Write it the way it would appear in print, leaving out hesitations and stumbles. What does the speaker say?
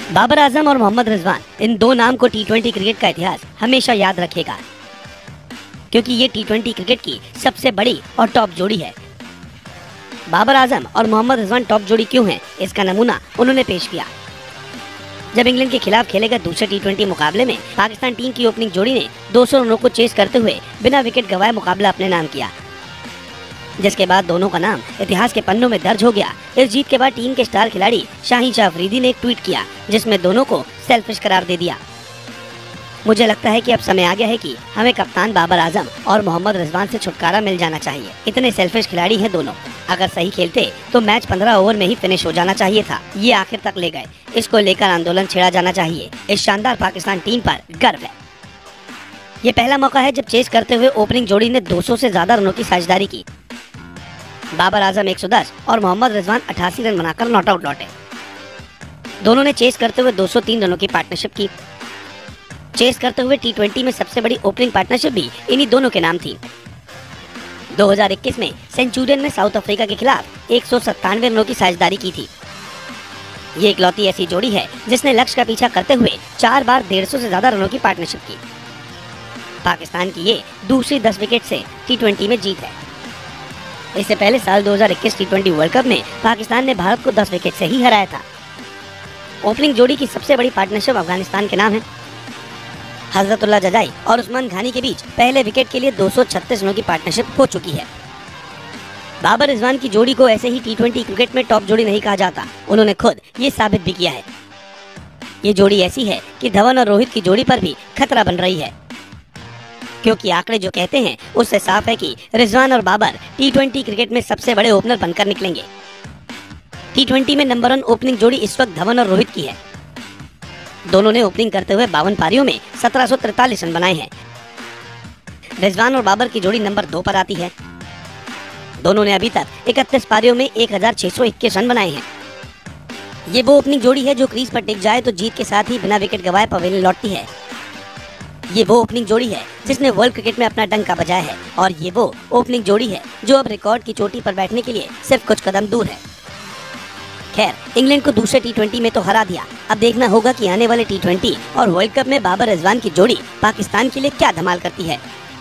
बाबर आजम और मोहम्मद रिजवान, इन दो नाम को टी20 क्रिकेट का इतिहास हमेशा याद रखेगा, क्योंकि ये टी20 क्रिकेट की सबसे बड़ी और टॉप जोड़ी है। बाबर आजम और मोहम्मद रिजवान टॉप जोड़ी क्यों है, इसका नमूना उन्होंने पेश किया। जब इंग्लैंड के खिलाफ खेले गए दूसरे टी20 मुकाबले में पाकिस्तान टीम की ओपनिंग जोड़ी ने 200 रनों को चेस करते हुए बिना विकेट गंवाए मुकाबला अपने नाम किया, जिसके बाद दोनों का नाम इतिहास के पन्नों में दर्ज हो गया। इस जीत के बाद टीम के स्टार खिलाड़ी शाहीन शाह अफरीदी ने एक ट्वीट किया, जिसमें दोनों को सेल्फिश करार दे दिया। मुझे लगता है कि अब समय आ गया है कि हमें कप्तान बाबर आजम और मोहम्मद रिजवान से छुटकारा मिल जाना चाहिए। इतने सेल्फिश खिलाड़ी हैं दोनों, अगर सही खेलते तो मैच 15 ओवर में ही फिनिश हो जाना चाहिए था। ये आखिर तक ले गए, इसको लेकर आंदोलन छेड़ा जाना चाहिए। इस शानदार पाकिस्तान टीम पर गर्व है। ये पहला मौका है जब चेस करते हुए ओपनिंग जोड़ी ने 200 से ज्यादा रनों की साझेदारी की। बाबर आजम 110 और मोहम्मद रिजवान 88 रन बनाकर नॉट आउट लौटे। दोनों ने चेस करते हुए 203 रनों की पार्टनरशिप की। चेस करते हुए टी20 में सबसे बड़ी ओपनिंग पार्टनरशिप भी इन्हीं दोनों के नाम थी। 2021 में सेंचुरियन ने साउथ अफ्रीका के खिलाफ 197 रनों की साझेदारी की थी। ये इकलौती ऐसी जोड़ी है जिसने लक्ष्य का पीछा करते हुए 4 बार 150 से ज्यादा रनों की पार्टनरशिप की। पाकिस्तान की ये दूसरी 10 विकेट से टी20 में जीत है। इससे पहले साल 2021 टी20 वर्ल्ड कप में पाकिस्तान ने भारत को 10 विकेट से ही हराया था। ओपनिंग जोड़ी की सबसे बड़ी पार्टनरशिप अफगानिस्तान के नाम है। हजरतुल्लाह जजाई और उस्मान घानी के बीच पहले विकेट के लिए 236 रनों की पार्टनरशिप हो चुकी है। बाबर रिजवान की जोड़ी को ऐसे ही टी20 क्रिकेट में टॉप जोड़ी नहीं कहा जाता, उन्होंने खुद ये साबित भी किया है। ये जोड़ी ऐसी है कि धवन और रोहित की जोड़ी पर भी खतरा बन रही है, क्योंकि आंकड़े जो कहते हैं उससे साफ है कि रिजवान और बाबर टी20 क्रिकेट में सबसे बड़े ओपनर बनकर निकलेंगे। टी20 में नंबर 1 ओपनिंग जोड़ी इस वक्त धवन और रोहित की है। दोनों ने ओपनिंग करते हुए 52 पारियों में 1743 रन बनाए हैं। रिजवान और बाबर की जोड़ी नंबर 2 पर आती है। दोनों ने अभी तक 31 पारियों में 1621 रन बनाए हैं। ये वो ओपनिंग जोड़ी है जो क्रीज पर टिक जाए तो जीत के साथ ही बिना विकेट गंवाए पवेलियन लौटती है। ये वो ओपनिंग जोड़ी है जिसने वर्ल्ड क्रिकेट में अपना डंका बजाया है, और ये वो ओपनिंग जोड़ी है जो अब रिकॉर्ड की चोटी पर बैठने के लिए सिर्फ कुछ कदम दूर है। खैर, इंग्लैंड को दूसरे टी20 में तो हरा दिया, अब देखना होगा कि आने वाले टी20 और वर्ल्ड कप में बाबर रिजवान की जोड़ी पाकिस्तान के लिए क्या धमाल करती है।